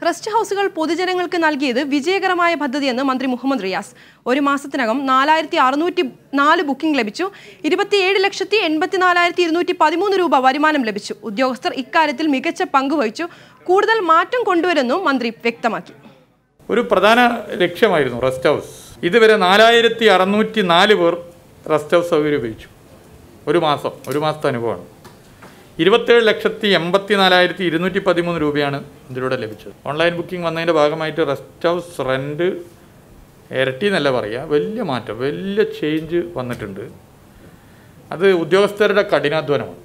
Rest ഹൗസുകൾ പൊതുജനങ്ങൾക്ക് നൽകിയത് വിജയകരമായ പദ്ധതിയെന്ന് മന്ത്രി മുഹമ്മദ് റിയാസ്. ഒരു മാസത്തിനകം 4604 ബുക്കിംഗ് ലഭിച്ചു. 27,84,213 രൂപ വരുമാനം ലഭിച്ചു. ഉദ്യോഗസ്ഥർ ഇക്കാര്യത്തിൽ മികച്ച പങ്കുവഹിച്ചു. കൂടുതൽ മാറ്റം കൊണ്ടുവരുമെന്നും മന്ത്രി വ്യക്തമാക്കി. ഒരു പ്രധാന ലക്ഷ്യമായിരുന്നു റെസ്റ്റ് ഹൗസ്. ഇതുവരെ 4604 പേർ റെസ്റ്റ് ഹൗസ് സൗകര്യം ഉപയോഗിച്ചു. ഒരു മാസത്തെ അനുഭവമാണ്. 27,84,213 രൂപയാണ് ഇതിലൂടെ ലഭിച്ചത്. ഓൺലൈൻ ബുക്കിംഗ് വന്നതിൻ്റെ ഭാഗമായിട്ട് റെസ്റ്റ് ഹൗസ് റെൻറ്റ് ഇരട്ടി എന്നല്ല പറയുക, വലിയ മാറ്റം, വലിയ ചേഞ്ച് വന്നിട്ടുണ്ട്. അത് ഉദ്യോഗസ്ഥരുടെ കഠിനാധ്വാനമാണ്.